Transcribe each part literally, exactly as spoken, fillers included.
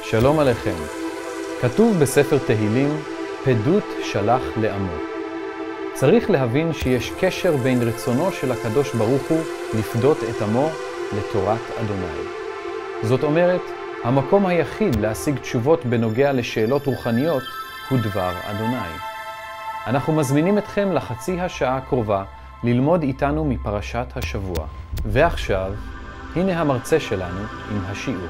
שלום עליכם. כתוב בספר תהילים, פדות שלח לעמו. צריך להבין שיש קשר בין רצונו של הקדוש ברוך הוא לפדות את עמו לתורת אדוני. זאת אומרת, המקום היחיד להשיג תשובות בנוגע לשאלות רוחניות הוא דבר אדוני. אנחנו מזמינים אתכם לחצי השעה הקרובה ללמוד איתנו מפרשת השבוע. ועכשיו, הנה המרצה שלנו עם השיעור.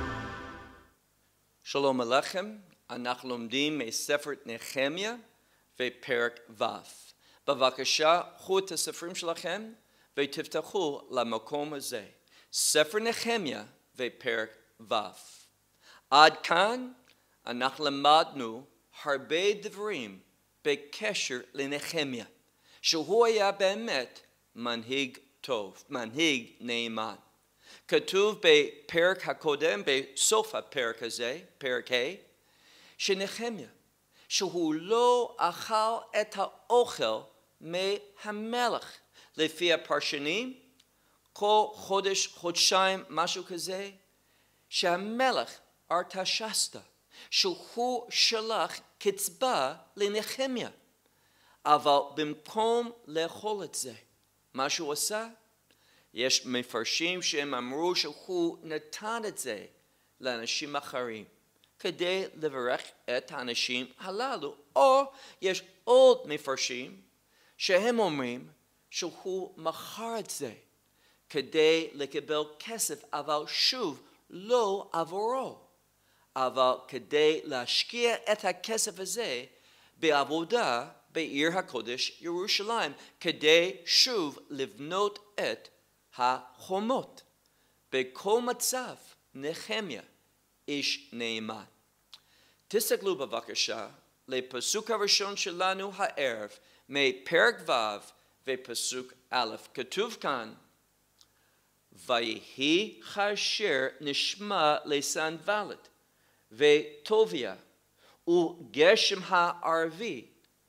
שלום עליכם, אנחנו לומדים מספר נחמיה ופרק ו'. בבקשה, קחו את הספרים שלכם ותפתחו למקום הזה. ספר נחמיה ופרק ו'. עד כאן אנחנו למדנו הרבה דברים בקשר לנחמיה, שהוא היה באמת מנהיג טוב, מנהיג נאמן. כתוב בפרק הקודם, בסוף הפרק הזה, פרק ה', שנחמיה, שהוא לא אכל את האוכל מהמלך. לפי הפרשנים, כל חודש, חודשיים, משהו כזה, שהמלך ארטשסטה, שהוא שלח קצבה לנחמיה. אבל במקום לאכול את זה, מה שהוא עשה? יש מפרשים שהם אמרו שהוא נתן את זה לאנשים אחרים, כדי לברך את האנשים הללו. או יש עוד מפרשים שהם אומרים שהוא מכר את זה, כדי לקבל כסף, אבל שוב לא עבורו, אבל כדי להשקיע את הכסף הזה בעבודה בעיר הקודש ירושלים, כדי שוב לבנות את החומות. בכל מצב נחמיה איש נאמן. תסתכלו בבקשה לפסוק הראשון שלנו הערב מפרק ו' ופסוק א'. כתוב כאן, ויהי כאשר נשמע לסנבלת וטוביה וגשם הערבי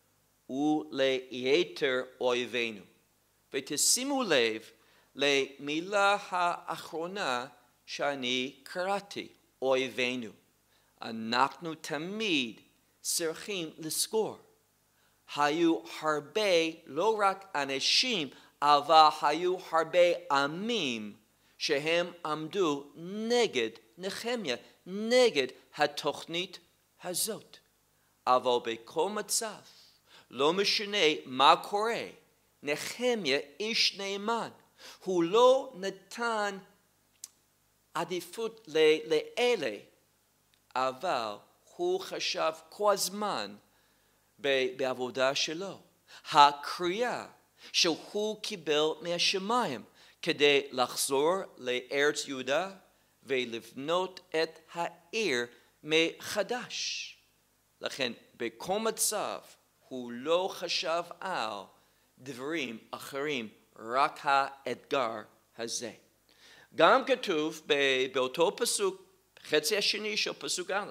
וליתר אויבינו. ותשימו לב למילה האחרונה שאני קראתי, אויבינו. אנחנו תמיד צריכים לזכור, היו הרבה, לא רק אנשים, אבל היו הרבה עמים שהם עמדו נגד נחמיה, נגד התוכנית הזאת. אבל בכל מצב, לא משנה מה קורה, נחמיה איש נאמן. הוא לא נתן עדיפות לאלה, אבל הוא חשב כל הזמן בעבודה שלו. הקריאה שהוא קיבל מהשמיים כדי לחזור לארץ יהודה ולבנות את העיר מחדש. לכן בכל מצב הוא לא חשב על דברים אחרים, רק האתגר הזה. גם כתוב באותו פסוק, חצי השני של פסוק א',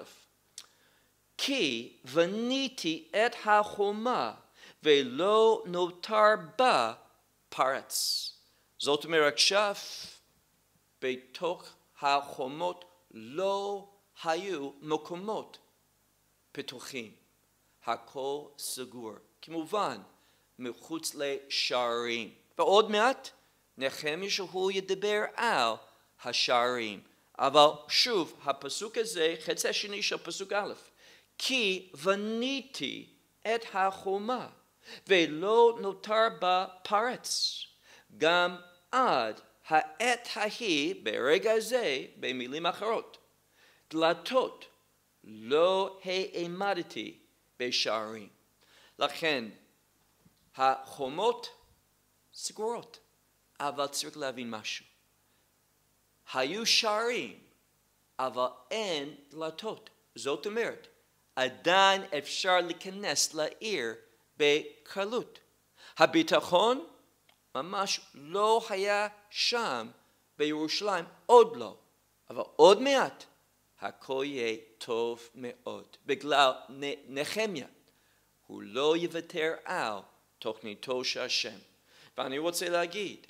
כי בניתי את החומה ולא נותר בה פרץ. זאת אומרת, עכשיו בתוך החומות לא היו מקומות פתוחים. הכל סגור. כמובן, מחוץ לשערים. ועוד מעט נחמיה שהוא ידבר על השערים. אבל שוב, הפסוק הזה, חצי השני של פסוק א', כי בניתי את החומה ולא נותר בה פרץ. גם עד העת ההיא, ברגע הזה, במילים אחרות, דלתות לא העמדתי בשערים. לכן, החומות סגורות, אבל צריך להבין משהו. היו שערים, אבל אין דלתות. זאת אומרת, עדיין אפשר להיכנס לעיר בקלות. הביטחון ממש לא היה שם בירושלים, עוד לא. אבל עוד מעט, הכל יהיה טוב מאוד. בגלל נחמיה, הוא לא יוותר על תוכניתו של השם. ואני רוצה להגיד,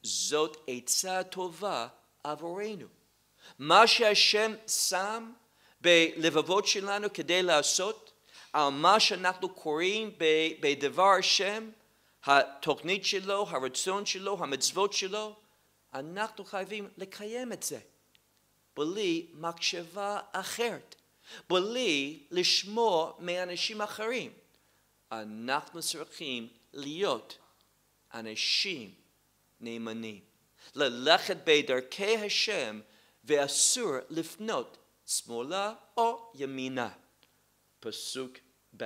זאת עצה טובה עבורנו. מה שהשם שם בלבבות שלנו כדי לעשות על מה שאנחנו קוראים בדבר השם, התוכנית שלו, הרצון שלו, המצוות שלו, אנחנו חייבים לקיים את זה, בלי מחשבה אחרת, בלי לשמוע מאנשים אחרים. אנחנו צריכים להיות אנשים נאמנים, ללכת בדרכי השם, ואסור לפנות שמאלה או ימינה. פסוק ב'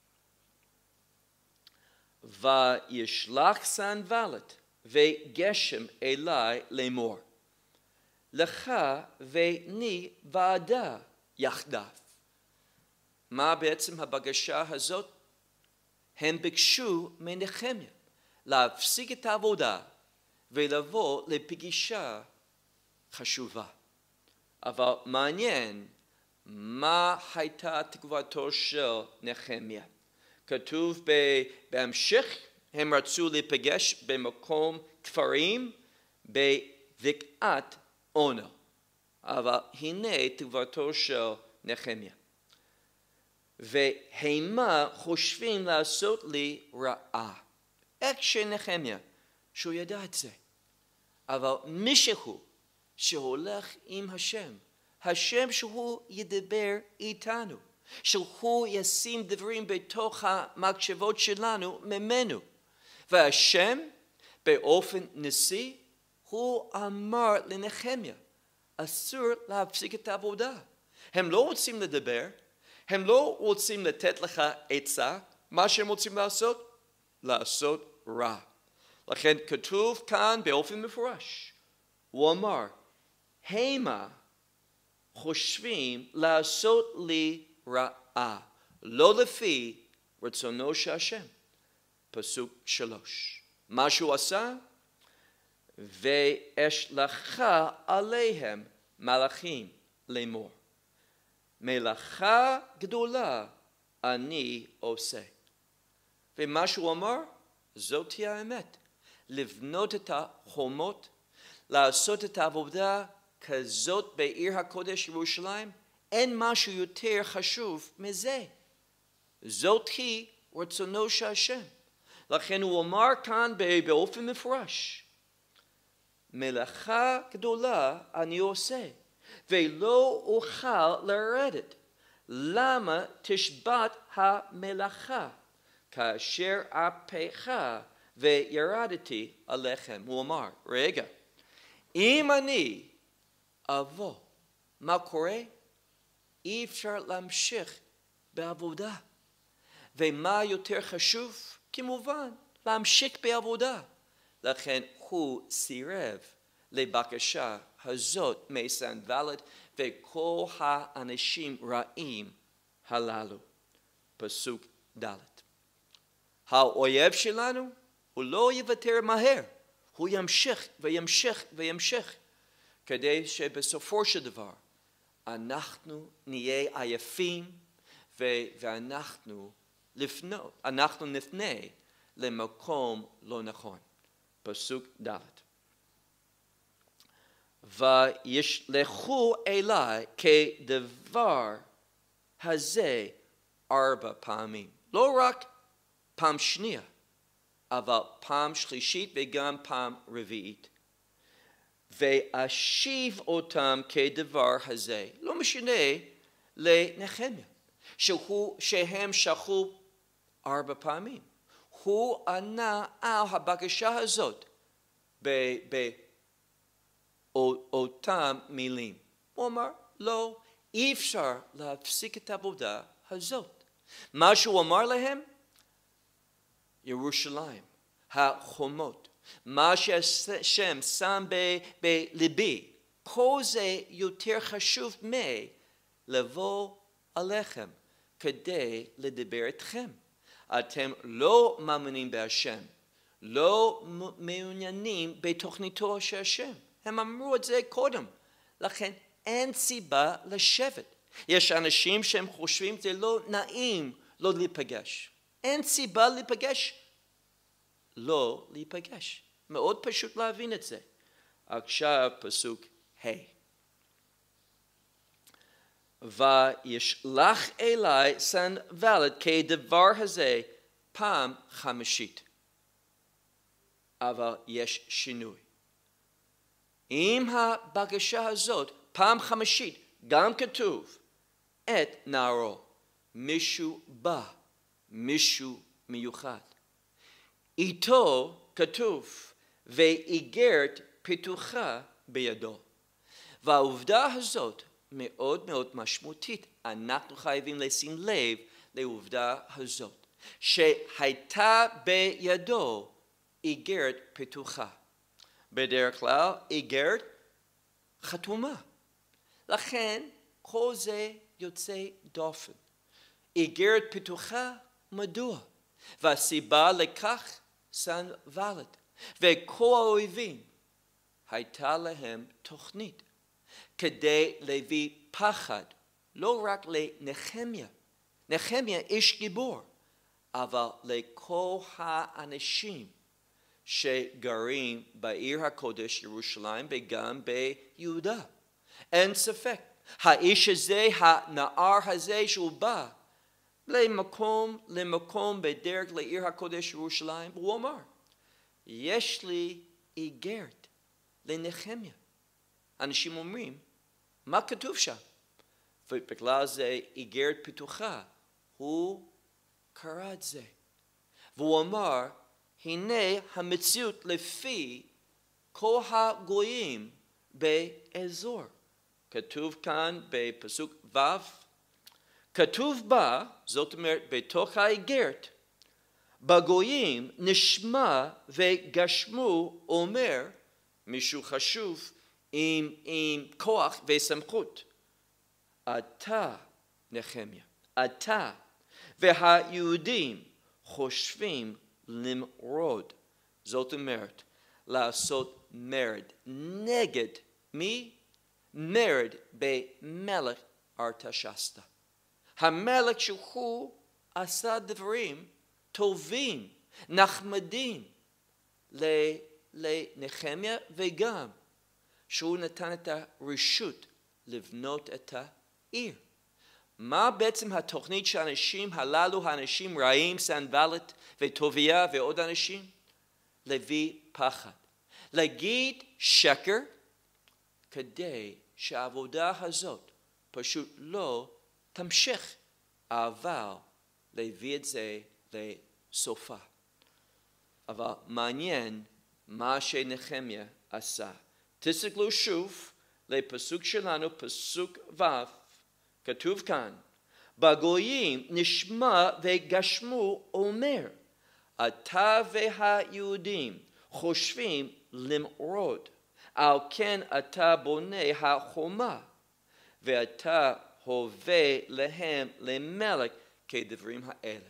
וישלח סנבלת וגשם אלי לאמור, לך וני ועדה יחדיו. מה בעצם הבקשה הזאת? הם ביקשו מנחמיה להפסיק את העבודה ולבוא לפגישה חשובה. אבל מעניין, מה הייתה תגובתו של נחמיה? כתוב בהמשך, הם רצו להיפגש במקום כפרים בבקעת אונו. אבל הנה תגובתו של נחמיה. והמה חושבים לעשות לי רעה. איך שנחמיה, שהוא ידע את זה. אבל מישהו שהולך עם השם, השם שהוא ידבר איתנו, שהוא ישים דברים בתוך המחשבות שלנו ממנו. והשם באופן ניסי, הוא אמר לנחמיה, אסור להפסיק את העבודה. הם לא רוצים לדבר, הם לא רוצים לתת לך עצה, מה שהם רוצים לעשות? לעשות רע. לכן כתוב כאן באופן מפורש, הוא אמר, המה חושבים לעשות לי רעה, לא לפי רצונו של השם. פסוק שלוש. מה שהוא עשה? ואשלח עליהם מלאכים לאמור, מלאכה גדולה אני עושה. ומה שהוא אמר, זאת תהיה האמת. לבנות את החומות, לעשות את העבודה כזאת בעיר הקודש ירושלים, אין משהו יותר חשוב מזה. זאת היא רצונו של השם. לכן הוא אמר כאן באופן מפורש, מלאכה גדולה אני עושה, ולא אוכל לרדת. למה תשבת המלאכה, כאשר אפיך וירדתי עליכם? הוא אמר, רגע, אם אני אבוא, מה קורה? אי אפשר להמשיך בעבודה. ומה יותר חשוב? כמובן, להמשיך בעבודה. לכן הוא סירב לבקשה הזאת מסנבלת וכל האנשים רעים הללו. פסוק ד' האויב שלנו הוא לא יוותר מהר, הוא ימשיך וימשיך וימשיך, כדי שבסופו של דבר אנחנו נהיה עייפים ואנחנו לפנות, אנחנו נפנה למקום לא נכון. פסוק ד' וישלחו אליי כדבר הזה ארבע פעמים. לא רק פעם שנייה, אבל פעם שלישית וגם פעם רביעית. ואשיב אותם כדבר הזה. לא משנה לנחמיה, שהוא, שהם שכחו ארבע פעמים. הוא ענה על הבקשה הזאת באותן מילים. הוא אמר, לא, אי אפשר להפסיק את העבודה הזאת. מה שהוא אמר להם, ירושלים, החומות, מה שהשם שם בליבי, כל זה יותר חשוב מלבוא עליכם כדי לדבר איתכם. אתם לא מאמינים בהשם, לא מעוניינים בתוכניתו של השם. הם אמרו את זה קודם, לכן אין סיבה לשבת. יש אנשים שהם חושבים זה לא נעים לא להיפגש. אין סיבה להיפגש, לא להיפגש. מאוד פשוט להבין את זה. עכשיו פסוק ה' וישלח אלי סנבלת כדבר הזה פעם חמישית. אבל יש שינוי. עם הבקשה הזאת, פעם חמישית, גם כתוב, את נערו, מישהו בא, מישהו מיוחד. איתו כתוב, ואיגרת פתוחה בידו. והעובדה הזאת מאוד מאוד משמעותית. אנחנו חייבים לשים לב לעובדה הזאת, שהייתה בידו איגרת פתוחה. בדרך כלל איגרת חתומה. לכן כל זה יוצא דופן. איגרת פתוחה, מדוע? והסיבה לכך סנבלת. וכל האויבים הייתה להם תוכנית כדי להביא פחד לא רק לנחמיה, נחמיה איש גיבור, אבל לכל האנשים שגרים בעיר הקודש ירושלים וגם ביהודה. אין ספק, האיש הזה, הנער הזה שהוא בא למקום, למקום בדרך לעיר הקודש ירושלים, הוא אמר, יש לי איגרת לנחמיה. אנשים אומרים, מה כתוב שם? ובגלל זה איגרת פתוחה, הוא קרא את זה. והוא אמר, הנה המציאות לפי כל הגויים באזור. כתוב כאן בפסוק ו', כתוב בה, זאת אומרת בתוך האיגרת, בגויים נשמע וגשמו אומר, מישהו חשוב עם, עם כוח וסמכות. אתה נחמיה, אתה והיהודים חושבים למרוד, זאת אומרת לעשות מרד נגד מי? מרד במלך ארתששסתא. המלך שהוא עשה דברים טובים, נחמדים לנחמיה, וגם שהוא נתן את הרשות לבנות את העיר. מה בעצם התוכנית של האנשים הללו, האנשים רעים, סנבלת וטוביה ועוד אנשים? להביא פחד. להגיד שקר כדי שהעבודה הזאת פשוט לא תמשיך, אבל להביא את זה לסופה. אבל מעניין מה שנחמיה עשה. תסתכלו שוב לפסוק שלנו, פסוק ו', כתוב כאן, בגויים נשמע וגשמו אומר, אתה והיהודים חושבים למרוד, על כן אתה בונה החומה, ואתה הווה להם למלך כדברים האלה.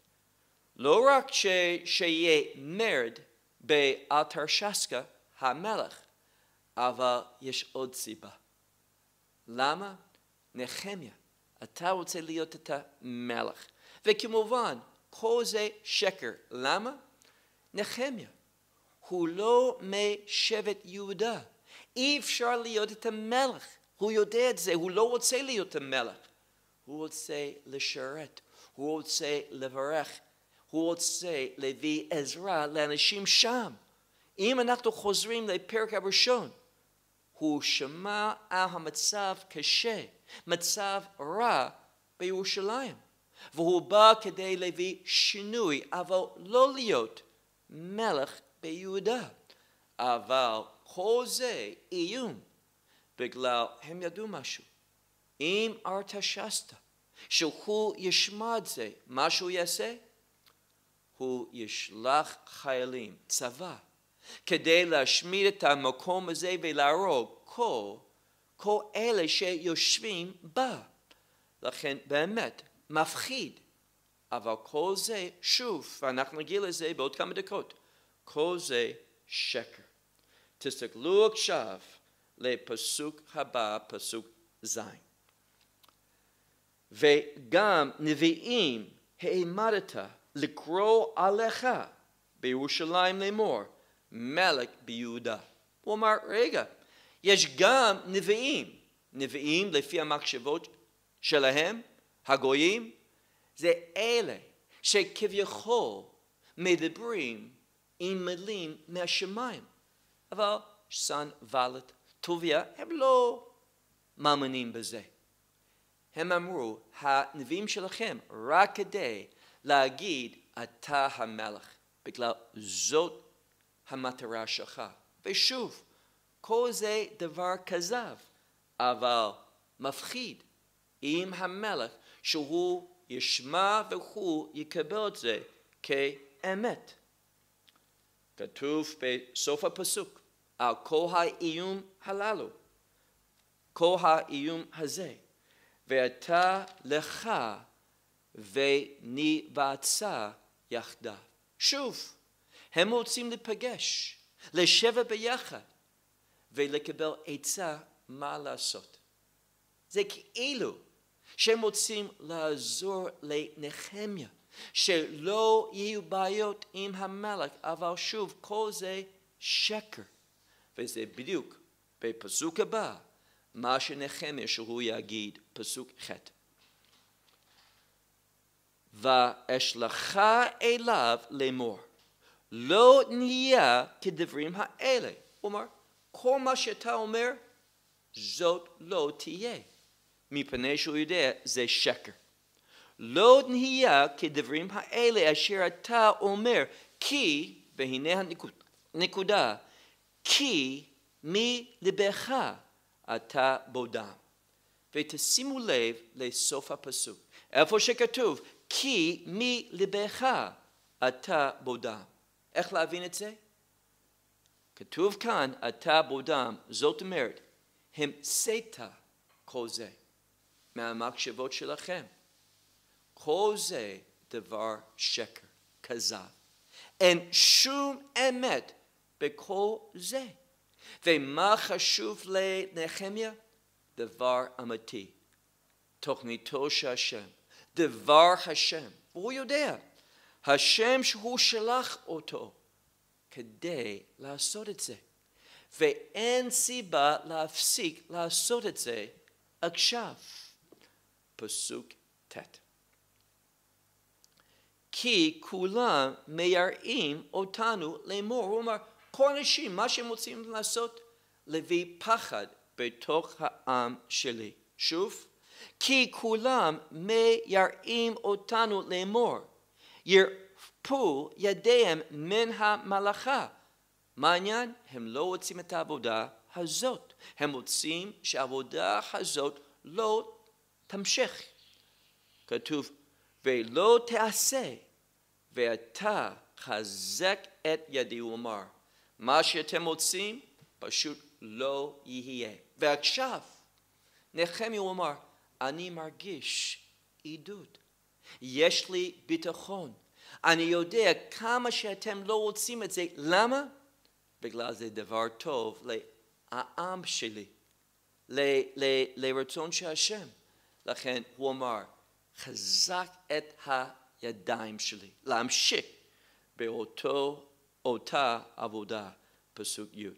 לא רק ש... שיהיה מרד בארתששסתא המלך, אבל יש עוד סיבה. למה? נחמיה, אתה רוצה להיות את המלך. וכמובן, כל זה שקר. למה? נחמיה, הוא לא משבט יהודה. אי אפשר להיות את המלך. הוא יודע את זה, הוא לא רוצה להיות המלך. הוא רוצה לשרת, הוא רוצה לברך, הוא רוצה להביא עזרה לאנשים שם. אם אנחנו חוזרים לפרק הראשון, הוא שמע על המצב קשה, מצב רע בירושלים. והוא בא כדי להביא שינוי, אבל לא להיות מלך ביהודה. אבל כל זה איום, בגלל הם ידעו משהו. אם ארתששסתא, שהוא ישמע את זה, מה שהוא יעשה? הוא ישלח חיילים, צבא, כדי להשמיד את המקום הזה ולהרוג כל, כל אלה שיושבים בה. לכן באמת מפחיד. אבל כל זה, שוב, ואנחנו נגיע לזה בעוד כמה דקות, כל זה שקר. תסתכלו עכשיו לפסוק הבא, פסוק ז'. וגם נביאים העמדת לקרוא עליך בירושלים לאמור, מלך ביהודה. הוא אמר, רגע, יש גם נביאים, נביאים לפי המחשבות שלהם, הגויים, זה אלה שכביכול מדברים עם מילים מהשמיים. אבל סנבלט, טוביה, הם לא מאמינים בזה. הם אמרו, הנביאים שלכם רק כדי להגיד אתה המלך, בגלל זאת המטרה שלך. ושוב, כל זה דבר כזב, אבל מפחיד. עם המלך שהוא ישמע והוא יקבל את זה כאמת. כתוב בסוף הפסוק, על כל האיום הללו, כל האיום הזה, ואתה לך וניוועצה יחדיו. שוב, הם רוצים להיפגש, לשבת ביחד, ולקבל עצה מה לעשות. זה כאילו שהם רוצים לעזור לנחמיה, שלא יהיו בעיות עם המלך, אבל שוב, כל זה שקר. וזה בדיוק בפסוק הבא, מה שנחמיה שהוא יגיד, פסוק ח'. ואשלח אליו לאמור, לא נהיה כדברים האלה. הוא אומר, כל מה שאתה אומר, זאת לא תהיה. מפני שהוא יודע, זה שקר. לא נהיה כדברים האלה אשר אתה אומר, כי, והנה הנקודה, כי מלבך אתה בודם. ותשימו לב לסוף הפסוק. איפה שכתוב, כי מלבך אתה בודם. איך להבין את זה? כתוב כאן, אתה בודם, זאת אומרת, המצאת כל זה מהמחשבות שלכם. כל זה דבר שקר, כזב. אין שום אמת בכל זה. ומה חשוב לנחמיה? דבר אמיתי. תוכניתו של השם. דבר השם. הוא יודע. השם שהוא שלח אותו כדי לעשות את זה. ואין סיבה להפסיק לעשות את זה עכשיו. פסוק ט'. כי כולם מייראים אותנו לאמור. הוא אומר, כל אנשים, מה שהם רוצים לעשות, להביא פחד בתוך העם שלי. שוב, כי כולם מייראים אותנו לאמור. ירפו ידיהם מן המלאכה. מה העניין? הם לא רוצים את העבודה הזאת. הם רוצים שהעבודה הזאת לא תמשיך. כתוב, ולא תעשה, ואתה חזק את ידי. הוא אמר, מה שאתם רוצים פשוט לא יהיה. ועכשיו, נחמיה הוא אמר, אני מרגיש עידוד. יש לי ביטחון. אני יודע כמה שאתם לא רוצים את זה. למה? בגלל זה דבר טוב לעם שלי, ל- ל- לרצון של השם. לכן הוא אמר, חזק את הידיים שלי, להמשיך באותו, אותה עבודה, פסוק י'.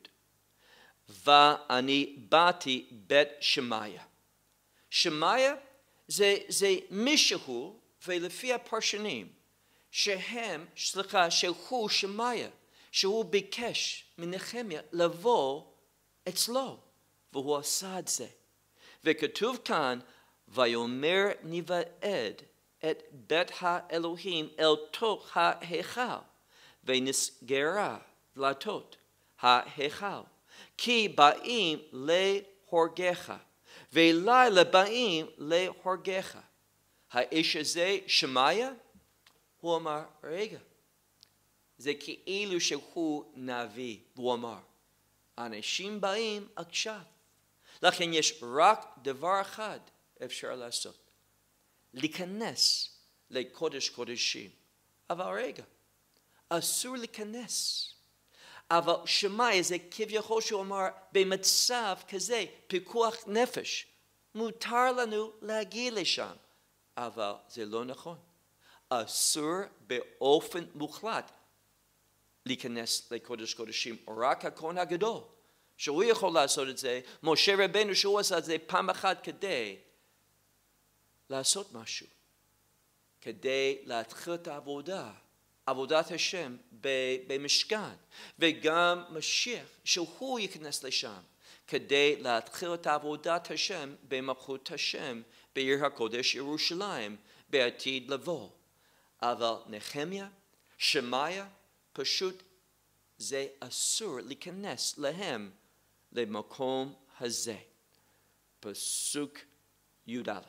ואני באתי בית שמעיה. שמעיה זה, זה מישהו, ולפי הפרשנים, שהם, סליחה, שהוא שמעיה, שהוא ביקש מנחמיה לבוא אצלו, והוא עשה את זה. וכתוב כאן, ויאמר נוועד את בית האלוהים אל תוך ההיכל, ונסגרה דלתות ההיכל, כי באים להורגך, ולילה באים להורגך. האיש הזה, שמעיה, הוא אמר, רגע, זה כאילו שהוא נביא, הוא אמר, אנשים באים עכשיו. לכן יש רק דבר אחד אפשר לעשות, להיכנס לקודש קודשים. אבל רגע, אסור להיכנס. אבל שמעיה זה כביכול שהוא אמר, במצב כזה, פיקוח נפש, מותר לנו להגיע לשם. אבל זה לא נכון. אסור באופן מוחלט להיכנס לקודש קודשים, רק הכהן הגדול, שהוא יכול לעשות את זה. משה רבנו שהוא עשה את זה פעם אחת כדי לעשות משהו, כדי להתחיל את העבודה, עבודת השם במשכן, וגם משיח, שהוא ייכנס לשם, כדי להתחיל את עבודת השם במלכות השם, בעיר הקודש ירושלים, בעתיד לבוא. אבל נחמיה, שמעיה, פשוט זה אסור להיכנס להם למקום הזה. פסוק י"א.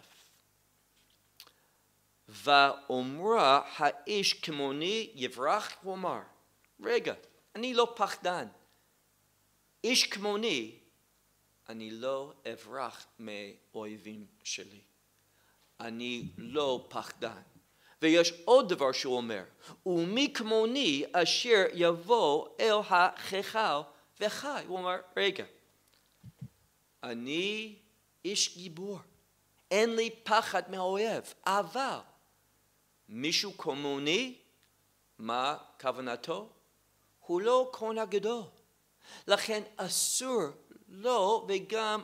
ואומרה האיש כמוני יברח ואומר, רגע, אני לא פחדן. איש כמוני, אני לא אברח מאויבים שלי. אני לא פחדן. ויש עוד דבר שהוא אומר, ומי כמוני אשר יבוא אל החייכל וחי. הוא אומר, רגע, אני איש גיבור, אין לי פחד מהאויב, אבל מישהו כמוני, מה כוונתו? הוא לא כהן הגדול. לכן אסור לו וגם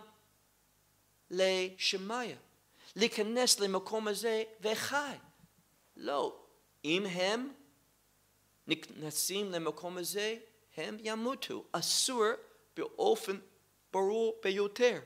לשמעיה להיכנס למקום הזה וחי. לא, אם הם נכנסים למקום הזה, הם ימותו. אסור באופן ברור ביותר.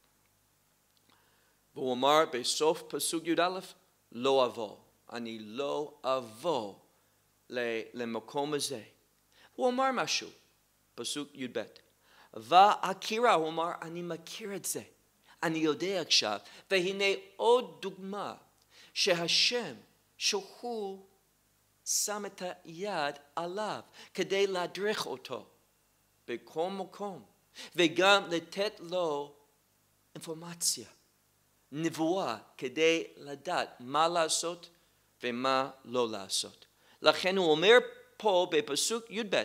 והוא אמר בסוף פסוק י"א, לא אבוא. אני לא אבוא למקום הזה. הוא אמר משהו, פסוק י"ב. והכירה, הוא אמר, אני מכיר את זה. אני יודע עכשיו. והנה עוד דוגמה שהשם, שהוא שם את היד עליו כדי להדריך אותו בכל מקום, וגם לתת לו אינפורמציה, נבואה, כדי לדעת מה לעשות ומה לא לעשות. לכן הוא אומר פה בפסוק י"ב,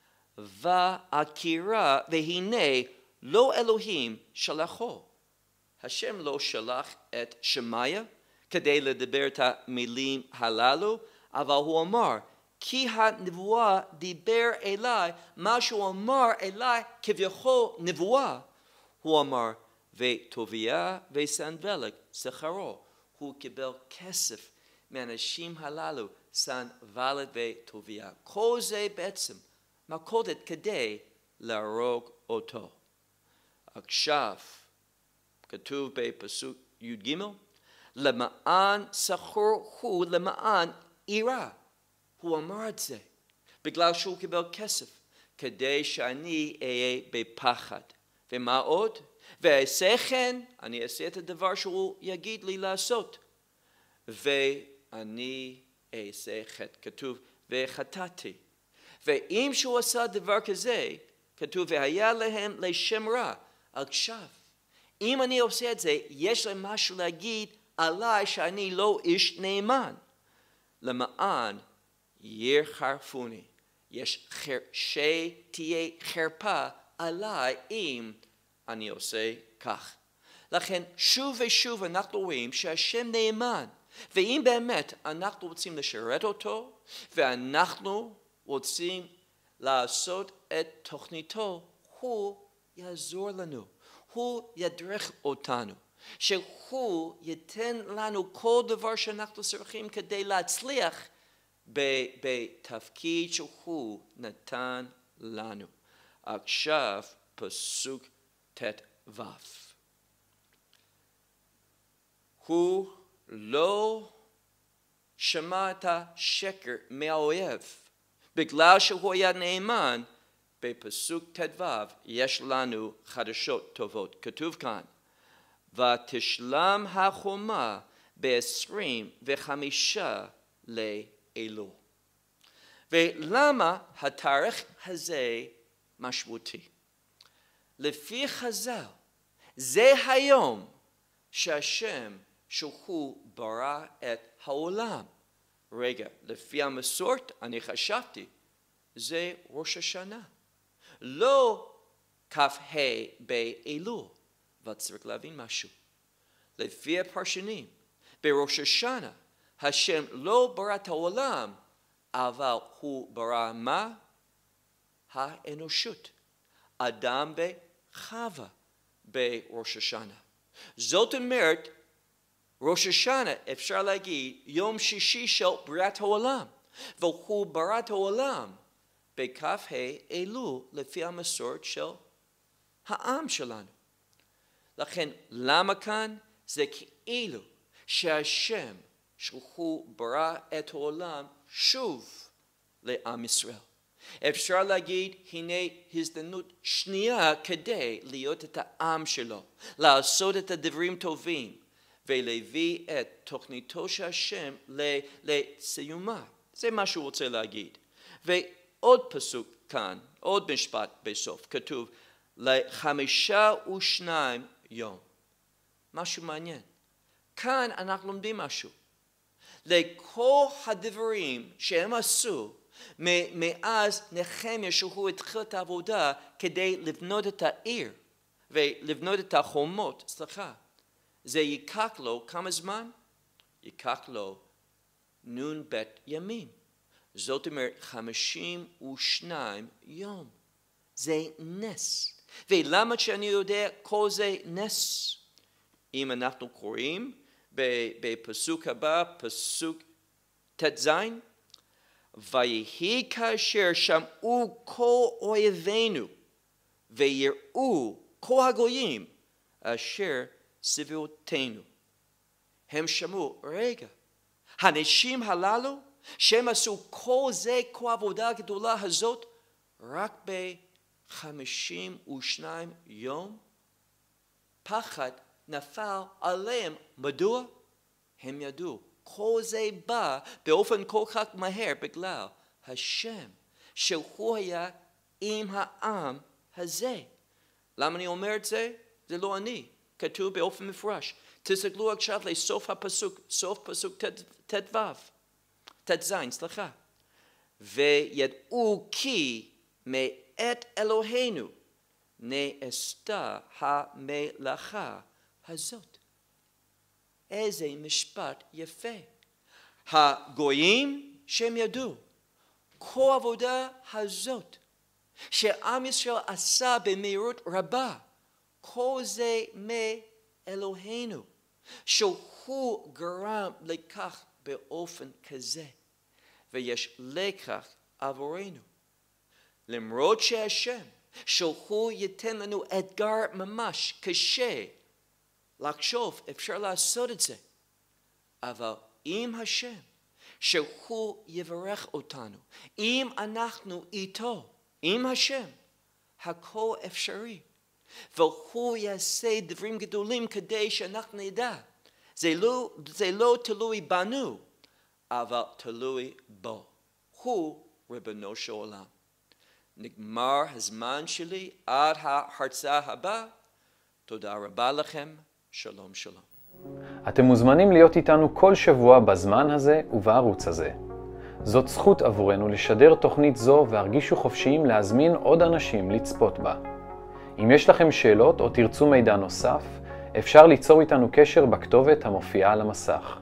והכירה והנה לא אלוהים שלחו. השם לא שלח את שמעיה כדי לדבר את המילים הללו, אבל הוא אמר, כי הנבואה דיבר אליי, מה שהוא אמר אליי כביכול נבואה, הוא אמר, וטוביה וסנבלג שכרו, הוא קיבל כסף מהאנשים הללו, סנבלג וטוביה. כל זה בעצם מלכודת כדי להרוג אותו. עכשיו, כתוב בפסוק י"ג, למען שכור הוא למען עירה. הוא אמר את זה בגלל שהוא קיבל כסף, כדי שאני אהיה בפחד. ומה עוד? ואעשה כן, אני אעשה את הדבר שהוא יגיד לי לעשות. ואני אעשה חטא. כתוב, וחטאתי. ואם שהוא עשה דבר כזה, כתוב, והיה להם לשם רע. עכשיו, אם אני עושה את זה, יש להם משהו להגיד עליי שאני לא איש נאמן. למען יחרפוני. יש שתהיה חרפה עליי אם אני עושה כך. לכן שוב ושוב אנחנו רואים שהשם נאמן. ואם באמת אנחנו רוצים לשרת אותו, ואנחנו רוצים לעשות את תוכניתו, הוא יעזור לנו. הוא ידריך אותנו. שהוא ייתן לנו כל דבר שאנחנו צריכים כדי להצליח בתפקיד שהוא נתן לנו. עכשיו פסוק ט"ו. הוא לא שמע את השקר מהאויב. בגלל שהוא היה נאמן, בפסוק ט"ו יש לנו חדשות טובות. כתוב כאן, ותשלם החומה בעשרים וחמישה לאלול. ולמה התאריך הזה משמעותי? לפי חז"ל, זה היום שהשם שהוא ברא את העולם. רגע, לפי המסורת אני חשבתי, זה ראש השנה. לא כ"ה באלול. אבל צריך להבין משהו. לפי הפרשנים, בראש השנה, השם לא ברא את העולם, אבל הוא ברא מה? האנושות. אדם וחווה בראש השנה. זאת אומרת, ראש השנה אפשר להגיד יום שישי של בריאת העולם, והוא בריאת העולם בכ"ה אלול לפי המסורת של העם שלנו. לכן למה כאן? זה כאילו שהשם שהוא ברא את העולם שוב לעם ישראל. אפשר להגיד הנה הזדמנות שנייה כדי להיות את העם שלו, לעשות את הדברים טובים ולהביא את תוכניתו של השם לסיומה. זה מה שהוא רוצה להגיד. ועוד פסוק כאן, עוד משפט בסוף, כתוב לחמישה ושניים יום. משהו מעניין. כאן אנחנו לומדים משהו. לכל הדברים שהם עשו מאז נחמיה שהוא התחיל את העבודה כדי לבנות את העיר ולבנות את החומות, סליחה, זה ייקח לו כמה זמן? ייקח לו נון בית ימים. זאת אומרת חמישים ושניים יום. זה נס. ולמה שאני יודע כל זה נס? אם אנחנו קוראים בפסוק הבא, פסוק תז, ויהי כאשר שמעו כל אויבינו ויראו כל הגויים אשר סביבותינו. הם שמעו, רגע, האנשים הללו שהם עשו כל זה, כל העבודה הגדולה הזאת, רק ב-חמישים ושניים יום, פחד נפל עליהם. מדוע? הם ידעו. כל זה בא באופן כל כך מהר בגלל השם שהוא היה עם העם הזה. למה אני אומר את זה? זה לא אני. כתוב באופן מפורש. תסתכלו עכשיו לסוף הפסוק, סוף פסוק ט"ו, ט"ז, סליחה. וידעו כי מאת אלוהינו נעשתה המלאכה הזאת. איזה משפט יפה. הגויים שהם ידעו, כל העבודה הזאת שעם ישראל עשה במהירות רבה, כל זה מאלוהינו, שהוא גרם לכך באופן כזה, ויש לקח עבורנו. למרות שהשם, שהוא ייתן לנו אתגר ממש קשה, לחשוב, אפשר לעשות את זה. אבל אם השם, שהוא יברך אותנו, אם אנחנו איתו, עם השם, הכל אפשרי. והוא יעשה דברים גדולים כדי שאנחנו נדע. זה לא, זה לא תלוי בנו, אבל תלוי בו. הוא ריבונו של עולם. נגמר הזמן שלי עד ההרצאה הבאה. תודה רבה לכם. שלום שלום. אתם מוזמנים להיות איתנו כל שבוע בזמן הזה ובערוץ הזה. זאת זכות עבורנו לשדר תוכנית זו והרגישו חופשיים להזמין עוד אנשים לצפות בה. אם יש לכם שאלות או תרצו מידע נוסף, אפשר ליצור איתנו קשר בכתובת המופיעה על המסך.